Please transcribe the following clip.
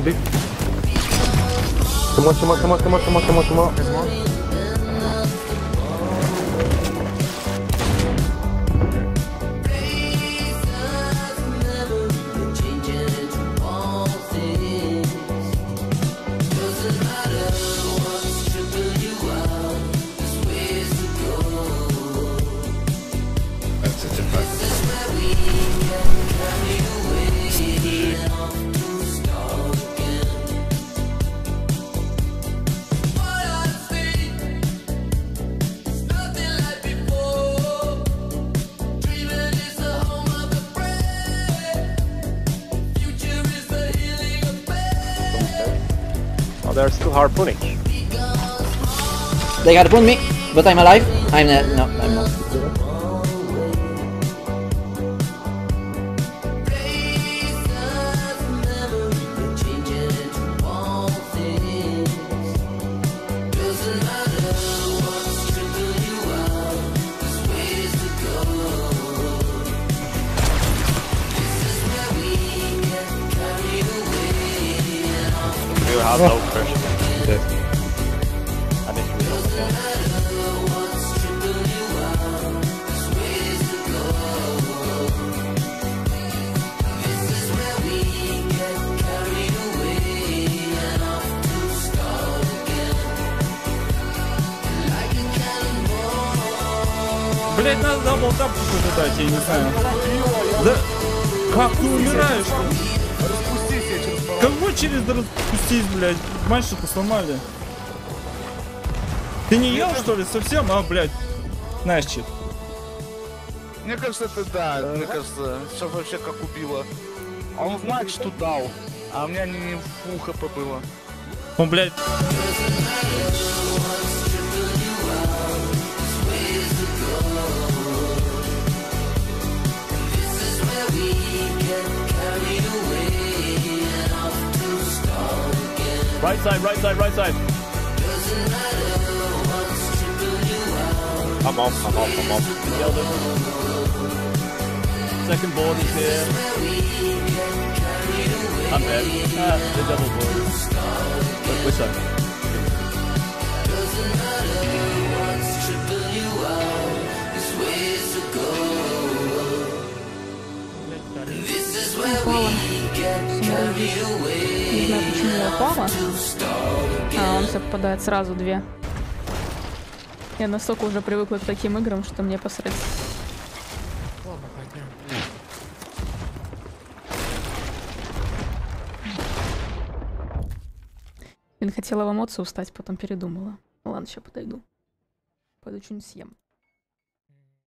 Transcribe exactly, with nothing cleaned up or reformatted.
big. Come on, come on, come on, come on, come on, come on, come on. Oh, they're still harpooning. They harpoon me, but I'm alive. I'm not. No, I'm not. You have no pressure. Yes. I need to reload again. Блять, надо даблтап какой-то дать, я не знаю. Да как ты умираешь? Кого через распустись, блядь? Мальчика сломали. Ты не ел, что ли, совсем? А, блядь. Знаешь, чит. Мне кажется, это да. Мне кажется, все вообще как убило. Он в матч тут дал, а у меня не, не фул хп было. Он, блядь. Right side, right side, right side. I'm off, I'm off, I'm off. Second board is here. I'm dead. Ah, the double board. Wait, which side? Упала. Не знаю, почему я упала. А, он все попадает сразу две. Я настолько уже привыкла к таким играм, что мне посрать. Блин, хотела в эмоцию встать, потом передумала. Ладно, сейчас подойду. Пойду что-нибудь съем.